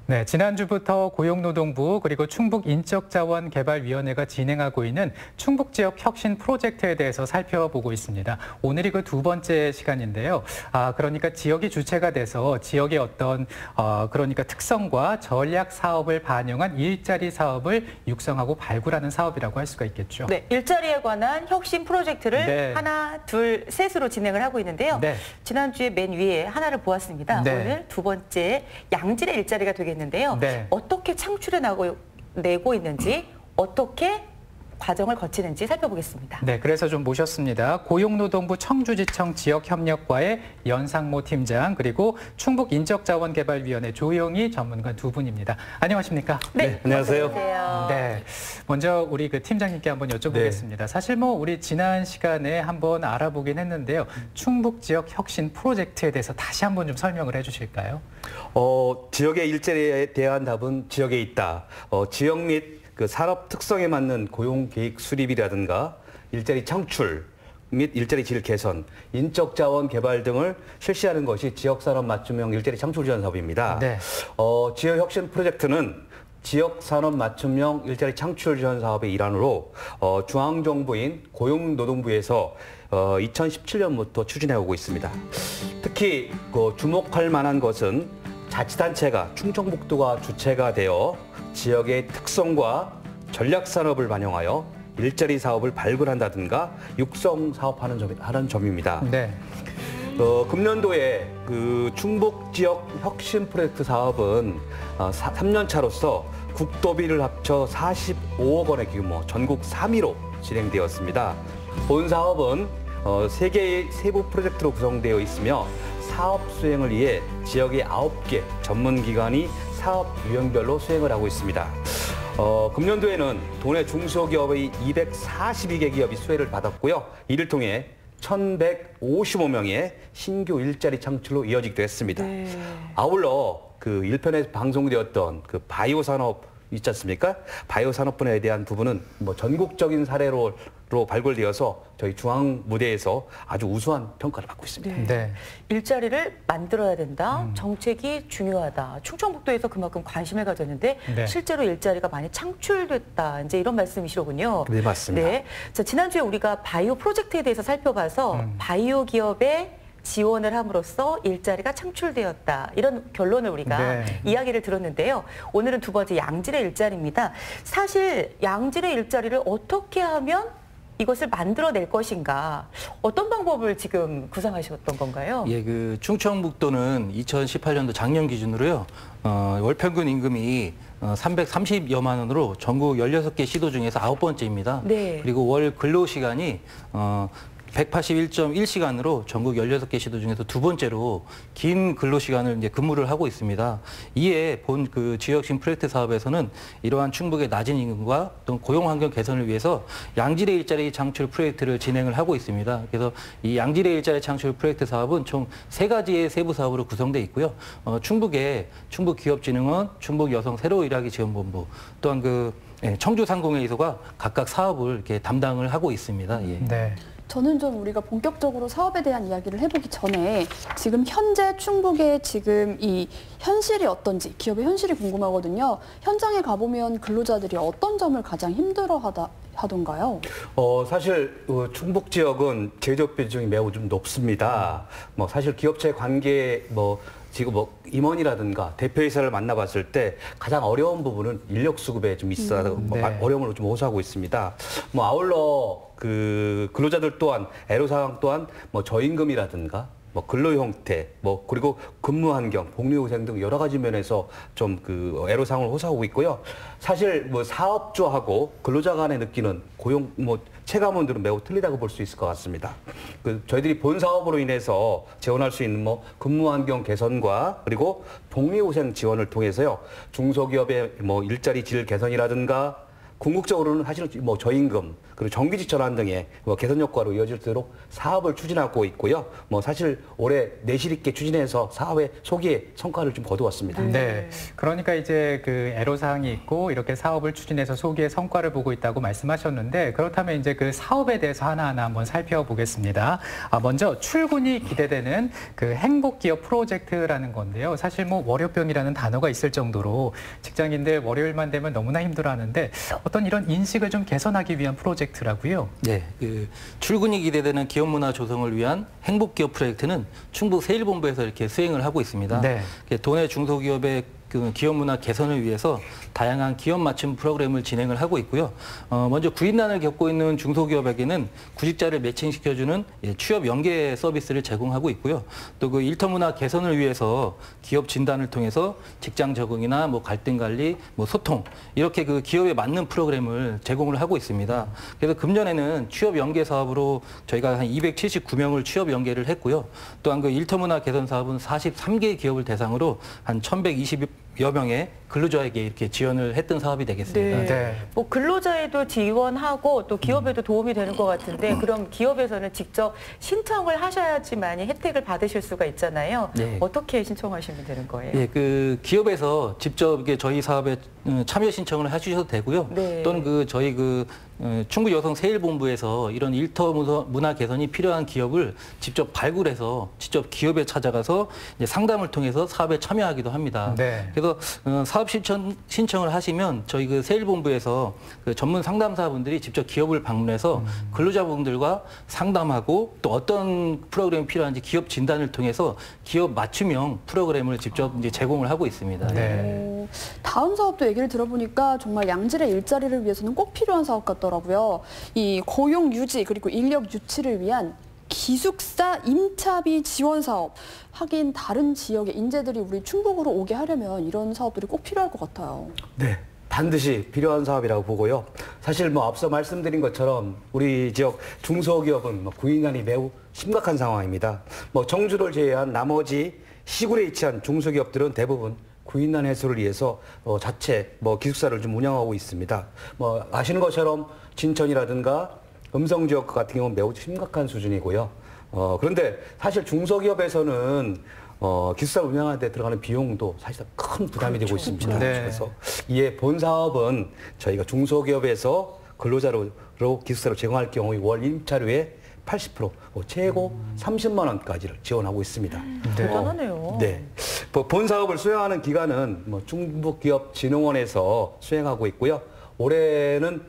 네, 지난주부터 고용노동부 그리고 충북인적자원개발위원회가 진행하고 있는 충북지역 혁신 프로젝트에 대해서 살펴보고 있습니다. 오늘이 그 두 번째 시간인데요. 그러니까 지역이 주체가 돼서 지역의 어떤 그러니까 특성과 전략 사업을 반영한 일자리 사업을 육성하고 발굴하는 사업이라고 할 수가 있겠죠. 네, 일자리에 관한 혁신 프로젝트를 네. 하나, 둘, 셋으로 진행을 하고 있는데요. 네. 지난주에 맨 위에 하나를 보았습니다. 네. 오늘 두 번째 양질의 일자리가 되겠는데요. 네. 어떻게 창출해내고 있는지, 어떻게 과정을 거치는지 살펴보겠습니다. 네, 그래서 좀 모셨습니다. 고용노동부 청주지청 지역협력과의 연상모 팀장 그리고 충북인적자원개발위원회 조영희 전문가 두 분입니다. 안녕하십니까? 네, 안녕하세요. 안녕하세요. 네, 먼저 우리 그 팀장님께 한번 여쭤보겠습니다. 네. 사실 뭐 우리 지난 시간에 한번 알아보긴 했는데요. 충북 지역 혁신 프로젝트에 대해서 다시 한번 좀 설명을 해주실까요? 지역의 일자리에 대한 답은 지역에 있다. 지역 및 그 산업 특성에 맞는 고용 계획 수립이라든가 일자리 창출 및 일자리 질 개선, 인적 자원 개발 등을 실시하는 것이 지역 산업 맞춤형 일자리 창출 지원 사업입니다. 네. 지역 혁신 프로젝트는 지역 산업 맞춤형 일자리 창출 지원 사업의 일환으로 중앙정부인 고용노동부에서 2017년부터 추진해 오고 있습니다. 특히 주목할 만한 것은 자치단체가 충청북도가 주체가 되어 지역의 특성과 전략 산업을 반영하여 일자리 사업을 발굴한다든가 육성 사업하는 점입니다. 네. 금년도에 그 충북 지역 혁신 프로젝트 사업은 3년 차로서 국도비를 합쳐 45억 원의 규모, 전국 3위로 진행되었습니다. 본 사업은 3개의 세부 프로젝트로 구성되어 있으며 사업 수행을 위해 지역의 9개 전문기관이 사업 유형별로 수행을 하고 있습니다. 금년도에는 도내 중소기업의 242개 기업이 수혜를 받았고요. 이를 통해 1,155명의 신규 일자리 창출로 이어지기도 했습니다. 네. 아울러 그 1편에 방송되었던 그 바이오 산업 있지 않습니까? 바이오 산업 분야에 대한 부분은 뭐 전국적인 사례로 발굴되어서 저희 중앙 무대에서 아주 우수한 평가를 받고 있습니다. 네. 네. 일자리를 만들어야 된다. 정책이 중요하다. 충청북도에서 그만큼 관심을 가졌는데 네. 실제로 일자리가 많이 창출됐다. 이제 이런 말씀이시로군요. 네, 맞습니다. 네. 자, 지난주에 우리가 바이오 프로젝트에 대해서 살펴봐서 바이오 기업에 지원을 함으로써 일자리가 창출되었다. 이런 결론을 우리가 네. 이야기를 들었는데요. 오늘은 두 번째 양질의 일자리입니다. 사실 양질의 일자리를 어떻게 하면 이것을 만들어낼 것인가, 어떤 방법을 지금 구상하셨던 건가요? 예, 그 충청북도는 2018년도 작년 기준으로요, 월 평균 임금이 330여만 원으로 전국 16개 시도 중에서 9번째입니다. 네. 그리고 월 근로시간이 181.1시간으로 전국 16개 시도 중에서 두 번째로 긴 근로시간을 이제 근무를 하고 있습니다. 이에 본 그 지역혁신 프로젝트 사업에서는 이러한 충북의 낮은 임금과 또 고용환경 개선을 위해서 양질의 일자리 창출 프로젝트를 진행을 하고 있습니다. 그래서 이 양질의 일자리 창출 프로젝트 사업은 총 3가지의 세부 사업으로 구성되어 있고요. 충북의 충북기업진흥원, 충북여성새로일하기지원본부, 또한 그 청주상공회의소가 각각 사업을 이렇게 담당을 하고 있습니다. 예. 네. 저는 좀 우리가 본격적으로 사업에 대한 이야기를 해보기 전에 지금 현재 충북의 지금 이 현실이 어떤지, 기업의 현실이 궁금하거든요. 현장에 가보면 근로자들이 어떤 점을 가장 하던가요? 사실 충북 지역은 제조업 비중이 매우 좀 높습니다. 뭐 사실 기업체 관계 지금 임원이라든가 대표이사를 만나봤을 때 가장 어려운 부분은 인력 수급에 좀 네. 어려움을 좀 호소하고 있습니다. 아울러 그 근로자들 또한 애로사항 또한 저임금이라든가 근로 형태 그리고 근무 환경, 복리후생 등 여러 가지 면에서 좀 그 애로사항을 호소하고 있고요. 사실 사업주하고 근로자 간에 느끼는 고용 체감원들은 매우 틀리다고 볼 수 있을 것 같습니다. 저희들이 본 사업으로 인해서 지원할 수 있는 근무 환경 개선과 그리고 복리후생 지원을 통해서요. 중소기업의 일자리 질 개선이라든가 궁극적으로는 사실은 저임금, 그리고 정규직 전환 등의 개선 효과로 이어질 수 있도록 사업을 추진하고 있고요. 사실 올해 내실 있게 추진해서 사업의 소기의 성과를 좀 거두었습니다. 네. 그러니까 이제 그 애로사항이 있고 이렇게 사업을 추진해서 소기의 성과를 보고 있다고 말씀하셨는데 그렇다면 이제 그 사업에 대해서 하나하나 한번 살펴보겠습니다. 먼저 출근이 기대되는 그 행복기업 프로젝트라는 건데요. 사실 월요병이라는 단어가 있을 정도로 직장인들 월요일만 되면 너무나 힘들어하는데 어떤 이런 인식을 좀 개선하기 위한 프로젝트라고요. 네, 출근이 기대되는 기업 문화 조성을 위한 행복기업 프로젝트는 충북 세일본부에서 이렇게 수행을 하고 있습니다. 네. 도내 중소기업의 그 기업 문화 개선을 위해서 다양한 기업 맞춤 프로그램을 진행을 하고 있고요. 먼저 구인난을 겪고 있는 중소기업에게는 구직자를 매칭시켜주는 취업 연계 서비스를 제공하고 있고요. 또 그 일터 문화 개선을 위해서 기업 진단을 통해서 직장 적응이나 갈등 관리, 소통 이렇게 그 기업에 맞는 프로그램을 제공을 하고 있습니다. 그래서 금년에는 취업 연계 사업으로 저희가 한 279명을 취업 연계를 했고요. 또한 그 일터 문화 개선 사업은 43개 기업을 대상으로 한 1,120여 명의 근로자에게 이렇게 지원을 했던 사업이 되겠습니다. 네. 네. 근로자에도 지원하고 또 기업에도 도움이 되는 것 같은데 그럼 기업에서는 직접 신청을 하셔야지만이 혜택을 받으실 수가 있잖아요. 네. 어떻게 신청하시면 되는 거예요? 예, 그 기업에서 직접 이게 저희 사업에 참여 신청을 해주셔도 되고요. 네. 또는 저희 충북 여성 세일본부에서 이런 일터 문화 개선이 필요한 기업을 직접 발굴해서 직접 기업에 찾아가서 이제 상담을 통해서 사업에 참여하기도 합니다. 네. 그래서 사업 신청을 하시면 저희 그 세일본부에서 그 전문 상담사분들이 직접 기업을 방문해서 근로자분들과 상담하고 또 어떤 프로그램이 필요한지 기업 진단을 통해서 기업 맞춤형 프로그램을 직접 이제 제공을 하고 있습니다. 네. 다음 사업도 얘기를 들어보니까 정말 양질의 일자리를 위해서는 꼭 필요한 사업 같더라고요. 이 고용 유지 그리고 인력 유치를 위한 기숙사 임차비 지원 사업. 하긴 다른 지역의 인재들이 우리 충북으로 오게 하려면 이런 사업들이 꼭 필요할 것 같아요. 네. 반드시 필요한 사업이라고 보고요. 사실 앞서 말씀드린 것처럼 우리 지역 중소기업은 구인난이 매우 심각한 상황입니다. 청주를 제외한 나머지 시군에 위치한 중소기업들은 대부분 구인난 해소를 위해서 자체 기숙사를 좀 운영하고 있습니다. 아시는 것처럼 진천이라든가 음성 지역 같은 경우는 매우 심각한 수준이고요. 그런데 사실 중소기업에서는 기숙사 운영하는 데 들어가는 비용도 사실상 큰 부담이 되고 있습니다. 네. 그래서 이에 본 사업은 저희가 중소기업에서 근로자로 기숙사를 제공할 경우 월 임차료의 80% 최고 30만 원까지를 지원하고 있습니다. 대단하네요. 네. 본 사업을 수행하는 기관은 충북기업진흥원에서 수행하고 있고요. 올해는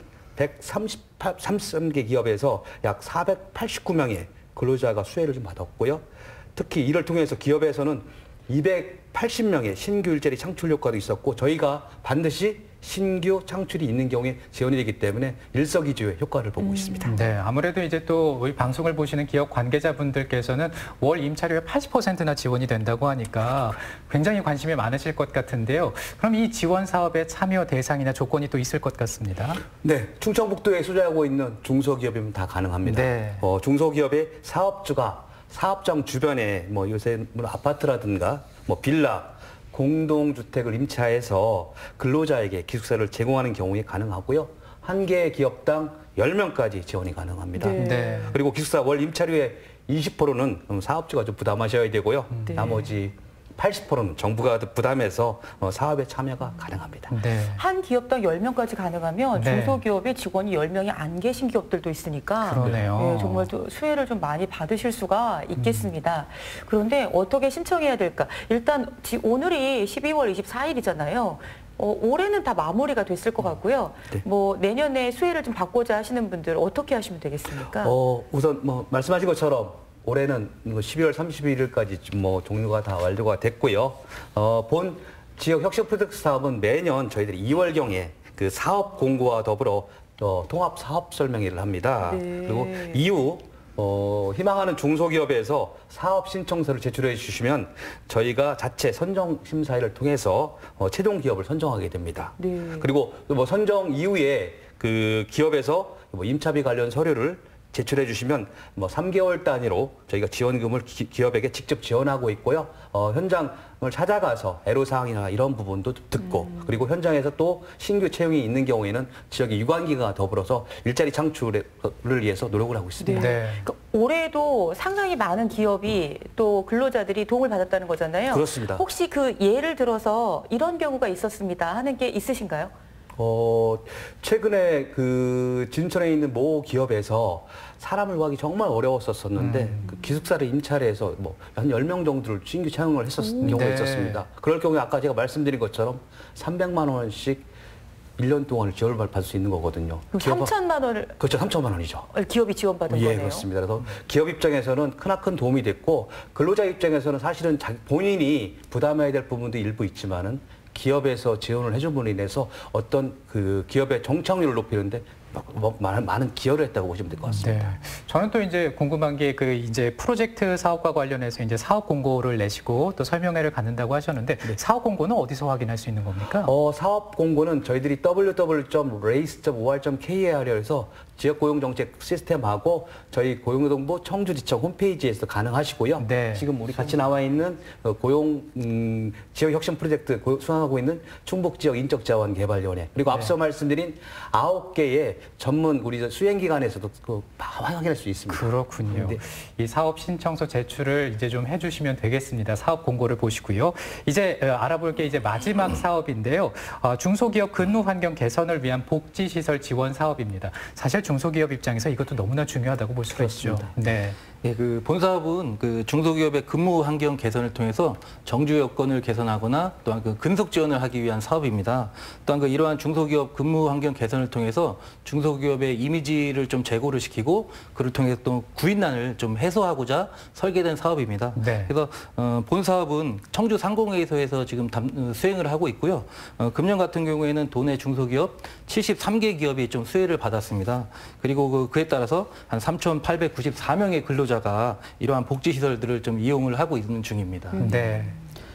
133개 기업에서 약 489명의 근로자가 수혜를 좀 받았고요. 특히 이를 통해서 기업에서는 280명의 신규 일자리 창출 효과도 있었고 저희가 반드시 신규 창출이 있는 경우에 지원이 되기 때문에 일석이조의 효과를 보고 있습니다. 네, 아무래도 이제 또 우리 방송을 보시는 기업 관계자분들께서는 월 임차료의 80%나 지원이 된다고 하니까 굉장히 관심이 많으실 것 같은데요. 그럼 이 지원 사업의 참여 대상이나 조건이 또 있을 것 같습니다. 네, 충청북도에 소재하고 있는 중소기업이면 다 가능합니다. 네. 중소기업의 사업주가 사업장 주변에 요새 아파트라든가 빌라 공동주택을 임차해서 근로자에게 기숙사를 제공하는 경우에 가능하고요. 한 개 기업당 10명까지 지원이 가능합니다. 네. 네. 그리고 기숙사 월 임차료의 20%는 사업주가 좀 부담하셔야 되고요. 네. 나머지 80%는 정부가 부담해서 사업에 참여가 가능합니다. 네. 한 기업당 10명까지 가능하면 네. 중소기업에 직원이 10명이 안 계신 기업들도 있으니까 그러네요. 네, 정말 또 수혜를 좀 많이 받으실 수가 있겠습니다. 그런데 어떻게 신청해야 될까? 일단 오늘이 12월 24일이잖아요. 올해는 다 마무리가 됐을 것 같고요. 네. 내년에 수혜를 좀 받고자 하시는 분들 어떻게 하시면 되겠습니까? 우선 말씀하신 것처럼 올해는 12월 31일까지 종료가 다 완료가 됐고요. 본 지역 혁신 프로젝트 사업은 매년 저희들이 2월경에 그 사업 공고와 더불어 통합 사업 설명회를 합니다. 네. 그리고 이후 희망하는 중소기업에서 사업 신청서를 제출해 주시면 저희가 자체 선정 심사회를 통해서 최종 기업을 선정하게 됩니다. 네. 그리고 선정 이후에 그 기업에서 임차비 관련 서류를 제출해 주시면 뭐 3개월 단위로 저희가 지원금을 기업에게 직접 지원하고 있고요. 현장을 찾아가서 애로사항이나 이런 부분도 듣고 그리고 현장에서 또 신규 채용이 있는 경우에는 지역의 유관기관과 더불어서 일자리 창출을 위해서 노력을 하고 있습니다. 네. 그 올해도 상당히 많은 기업이 또 근로자들이 도움을 받았다는 거잖아요. 그렇습니다. 혹시 그 예를 들어서 이런 경우가 있었습니다 하는 게 있으신가요? 최근에 그 진천에 있는 모 기업에서 사람을 구하기 정말 어려웠었는데 그 기숙사를 임차해서 뭐 한 10명 정도를 신규 채용을 했었던 경우가 네. 있었습니다. 그럴 경우에 아까 제가 말씀드린 것처럼 300만 원씩 1년 동안을 지원을 받을 수 있는 거거든요. 그럼 3천만 원을 그렇죠. 3천만 원이죠. 기업이 지원받은 예, 거네요. 그렇습니다. 그래서 기업 입장에서는 크나큰 도움이 됐고 근로자 입장에서는 사실은 본인이 부담해야 될 부분도 일부 있지만은 기업에서 지원을 해준 분에 인해서 어떤 그 기업의 정착률을 높이는데 많은 기여를 했다고 보시면 될 것 같습니다. 네. 저는 또 이제 궁금한 게 그 이제 프로젝트 사업과 관련해서 이제 사업 공고를 내시고 또 설명회를 갖는다고 하셨는데 사업 공고는 어디서 확인할 수 있는 겁니까? 사업 공고는 저희들이 www.race.or.kr에서 지역 고용 정책 시스템하고 저희 고용노동부 청주지청 홈페이지에서 가능하시고요. 네. 지금 우리 같이 나와 있는 고용 지역 혁신 프로젝트 수행하고 있는 충북 지역 인적 자원 개발위원회 그리고 앞서 말씀드린 9개의 전문 우리 수행기관에서도 확인할 수 있습니다. 그렇군요. 네. 이 사업 신청서 제출을 이제 좀 해주시면 되겠습니다. 사업 공고를 보시고요. 이제 알아볼 게 이제 마지막 사업인데요. 중소기업 근무 환경 개선을 위한 복지시설 지원 사업입니다. 사실 중소기업 입장에서 이것도 너무나 중요하다고 볼 수가 있죠. 네. 예, 그 본사업은 그 중소기업의 근무 환경 개선을 통해서 정주 여건을 개선하거나 또한 그 근속 지원을 하기 위한 사업입니다. 또한 그 이러한 중소기업 근무 환경 개선을 통해서 중소기업의 이미지를 좀 제고를 시키고 그를 통해서 또 구인난을 좀 해소하고자 설계된 사업입니다. 네. 그래서 본사업은 청주 상공회의소에서 지금 수행을 하고 있고요. 금년 같은 경우에는 도내 중소기업 73개 기업이 좀 수혜를 받았습니다. 그리고 그에 따라서 한 3,894명의 근로자가 이러한 복지시설들을 좀 이용을 하고 있는 중입니다. 네.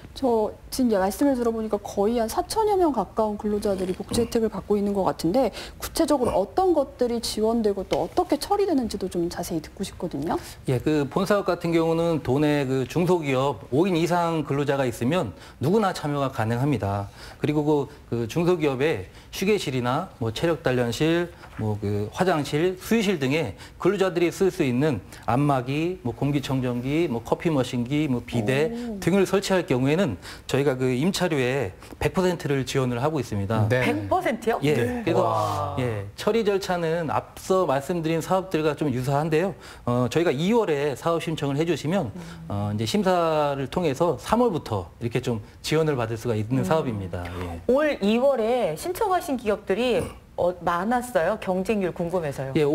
저 지금 말씀을 들어보니까 거의 한 4천여 명 가까운 근로자들이 복지 혜택을 받고 있는 것 같은데 구체적으로 어떤 것들이 지원되고 또 어떻게 처리되는지도 좀 자세히 듣고 싶거든요. 예, 그 본사업 같은 경우는 도내 그 중소기업 5인 이상 근로자가 있으면 누구나 참여가 가능합니다. 그리고 그 중소기업에 휴게실이나 뭐 체력 단련실, 뭐 그 화장실, 수유실 등의 근로자들이 쓸 수 있는 안마기, 뭐 공기청정기, 뭐 커피 머신기, 뭐 비데 등을 설치할 경우에는 저희가 그 임차료의 100%를 지원을 하고 있습니다. 네. 100%요? 예, 그래서 예, 처리 절차는 앞서 말씀드린 사업들과 좀 유사한데요. 저희가 2월에 사업 신청을 해주시면 이제 심사를 통해서 3월부터 이렇게 좀 지원을 받을 수가 있는 사업입니다. 예. 올 2월에 신청하신 기업들이 많았어요? 경쟁률 궁금해서요. 예,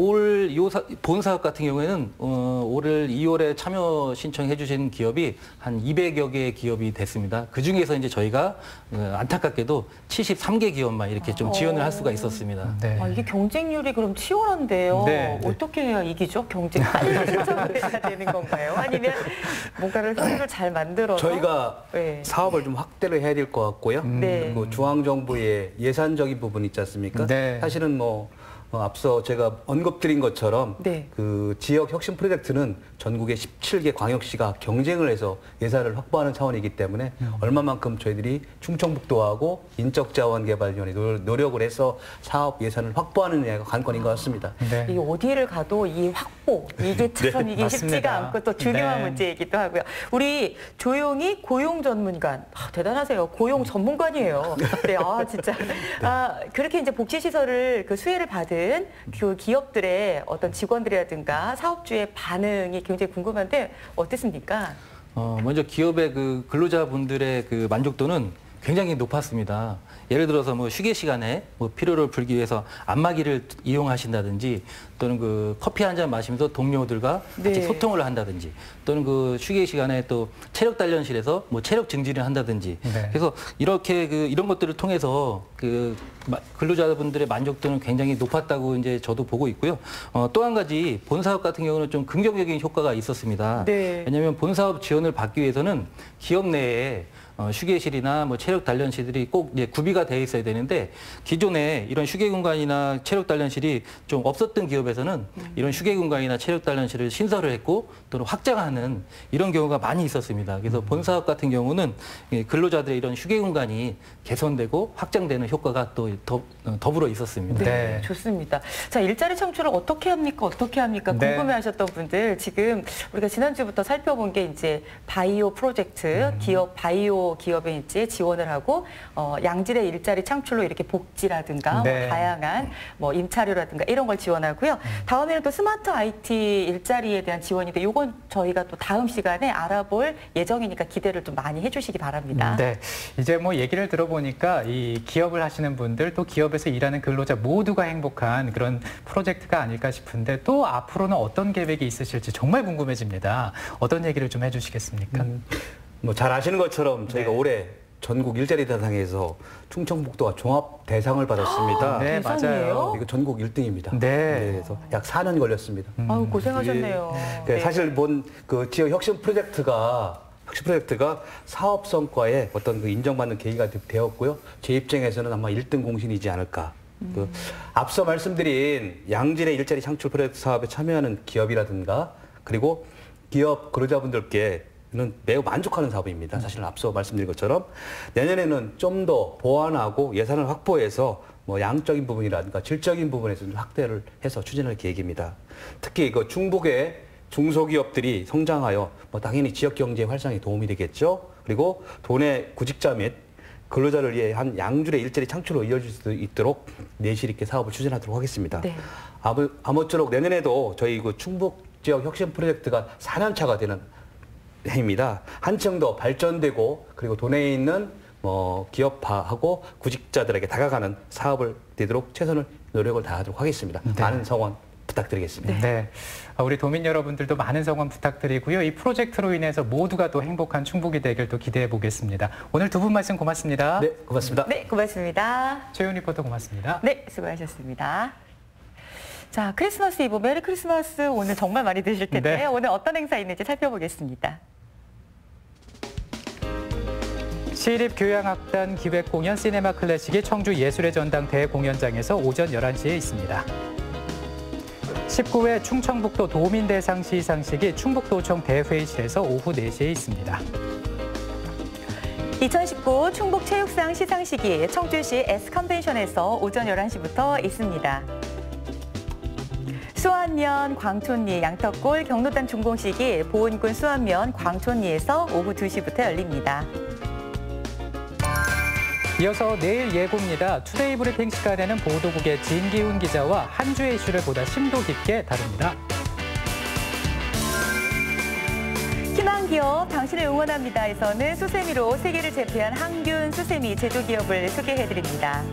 본 사업 같은 경우에는 올 2월에 참여 신청해 주신 기업이 한 200여 개의 기업이 됐습니다. 그 중에서 이제 저희가 안타깝게도 73개 기업만 이렇게 좀 지원을 할 수가 있었습니다. 네. 이게 경쟁률이 그럼 치열한데요. 네. 어떻게 해야 이기죠? 경쟁 빨리 신청을 해야 되는 건가요? 아니면 뭔가를 흐름을 잘 만들어서 저희가 네. 사업을 좀 확대를 해야 될 것 같고요. 네. 그리고 중앙정부의 예산적인 부분 있지 않습니까? 네. 사실은 앞서 제가 언급드린 것처럼 네. 그 지역 혁신 프로젝트는 전국의 17개 광역시가 경쟁을 해서 예산을 확보하는 차원이기 때문에 얼마만큼 저희들이 충청북도하고 인적자원개발위원회 노력을 해서 사업 예산을 확보하느냐가 관건인 것 같습니다. 네. 이 어디를 가도 이 확보 이게 참 이게 쉽지가 맞습니다. 않고 또 중요한 네. 문제이기도 하고요. 우리 조용히 고용 전문관 대단하세요. 고용 전문관이에요. 네, 진짜 그렇게 이제 복지 시설을 그 수혜를 받은 그 기업들의 어떤 직원들이라든가 사업주의 반응이 굉장히 궁금한데 어땠습니까? 먼저 기업의 그 근로자분들의 그 만족도는 굉장히 높았습니다. 예를 들어서 뭐 휴게 시간에 뭐 피로를 풀기 위해서 안마기를 이용하신다든지 또는 그 커피 한 잔 마시면서 동료들과 같이 네. 소통을 한다든지 또는 그 휴게 시간에 또 체력 단련실에서 뭐 체력 증진을 한다든지 네. 그래서 이렇게 이런 것들을 통해서 그 근로자분들의 만족도는 굉장히 높았다고 이제 저도 보고 있고요. 또 한 가지 본사업 같은 경우는 좀 긍정적인 효과가 있었습니다. 네. 왜냐하면 본사업 지원을 받기 위해서는 기업 내에 휴게실이나 뭐 체력 단련실들이 꼭 이제 구비가 되어 있어야 되는데 기존에 이런 휴게 공간이나 체력 단련실이 좀 없었던 기업에서는 이런 휴게 공간이나 체력 단련실을 신설을 했고 또는 확장하는 이런 경우가 많이 있었습니다. 그래서 본 사업 같은 경우는 근로자들의 이런 휴게 공간이 개선되고 확장되는 효과가 또 더불어 있었습니다. 네, 좋습니다. 자, 일자리 창출을 어떻게 합니까? 네. 궁금해하셨던 분들 지금 우리가 지난주부터 살펴본 게 이제 바이오 프로젝트, 기업 바이오 기업에 이제 지원을 하고 양질의 일자리 창출로 이렇게 복지라든가 네. 뭐 다양한 뭐 임차료라든가 이런 걸 지원하고요. 다음에는 또 스마트 IT 일자리에 대한 지원인데 이건 저희가 또 다음 시간에 알아볼 예정이니까 기대를 좀 많이 해주시기 바랍니다. 네, 이제 뭐 얘기를 들어보니까 이 기업을 하시는 분들 또 기업에서 일하는 근로자 모두가 행복한 그런 프로젝트가 아닐까 싶은데 또 앞으로는 어떤 계획이 있으실지 정말 궁금해집니다. 어떤 얘기를 좀 해주시겠습니까? 뭐 잘 아시는 것처럼 저희가 네. 올해 전국 일자리 대상에서 충청북도가 종합 대상을 받았습니다. 네, 대상이에요? 맞아요. 이거 전국 1등입니다. 네. 그래서 약 4년 걸렸습니다. 아유, 고생하셨네요. 네, 네. 사실 본 그 지역 혁신 프로젝트가 사업 성과에 어떤 그 인정받는 계기가 되었고요. 제 입장에서는 아마 1등 공신이지 않을까. 그 앞서 말씀드린 양질의 일자리 창출 프로젝트 사업에 참여하는 기업이라든가 그리고 기업 근로자분들께는 매우 만족하는 사업입니다. 사실 앞서 말씀드린 것처럼 내년에는 좀 더 보완하고 예산을 확보해서 뭐 양적인 부분이라든가 질적인 부분에서 좀 확대를 해서 추진할 계획입니다. 특히 그 충북의 중소기업들이 성장하여 뭐 당연히 지역 경제 활성에 도움이 되겠죠. 그리고 도내 구직자 및 근로자를 위해 한 양질의 일자리 창출로 이어질 수 있도록 내실 있게 사업을 추진하도록 하겠습니다. 네. 아무쪼록 내년에도 저희 그 충북 지역 혁신 프로젝트가 4년 차가 되는 해입니다. 한층 더 발전되고 그리고 도내에 있는 기업화하고 구직자들에게 다가가는 사업을 되도록 최선을 노력을 다하도록 하겠습니다. 네. 많은 성원 부탁드리겠습니다. 네. 우리 도민 여러분들도 많은 성원 부탁드리고요. 이 프로젝트로 인해서 모두가 또 행복한 충북이 되길 또 기대해 보겠습니다. 오늘 두 분 말씀 고맙습니다. 네, 고맙습니다. 네, 고맙습니다. 최윤 리포터 고맙습니다. 네, 수고하셨습니다. 자, 크리스마스 이브, 메리 크리스마스 오늘 정말 많이 드실 텐데 네. 오늘 어떤 행사 있는지 살펴보겠습니다. 시립교향악단 기획공연 시네마 클래식이 청주 예술의 전당 대공연장에서 오전 11시에 있습니다. 19회 충청북도 도민대상 시상식이 충북도청 대회의실에서 오후 4시에 있습니다. 2019 충북체육상 시상식이 청주시 S컨벤션에서 오전 11시부터 있습니다. 수안면, 광촌리, 양턱골, 경로단 준공식이 보은군 수안면, 광촌리에서 오후 2시부터 열립니다. 이어서 내일 예고입니다. 투데이 브리핑 시간에는 보도국의 진기훈 기자와 한 주의 이슈를 보다 심도 깊게 다룹니다. 희망기업 당신을 응원합니다에서는 수세미로 세계를 제패한 항균 수세미 제조기업을 소개해드립니다.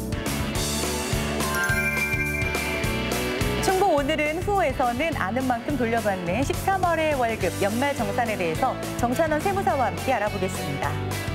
충북 오늘은 후에서는 아는 만큼 돌려받는 13월의 월급 연말 정산에 대해서 정찬원 세무사와 함께 알아보겠습니다.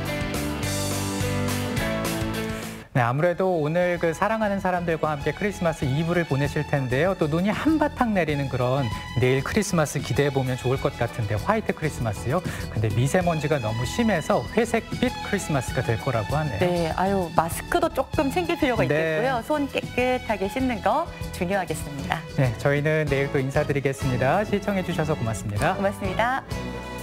네, 아무래도 오늘 그 사랑하는 사람들과 함께 크리스마스 이브를 보내실 텐데요. 또 눈이 한바탕 내리는 그런 내일 크리스마스 기대해 보면 좋을 것 같은데 화이트 크리스마스요. 근데 미세먼지가 너무 심해서 회색빛 크리스마스가 될 거라고 하네요. 네, 아유 마스크도 조금 챙길 필요가 네. 있겠고요. 손 깨끗하게 씻는 거 중요하겠습니다. 네, 저희는 내일 또 인사드리겠습니다. 시청해 주셔서 고맙습니다. 고맙습니다.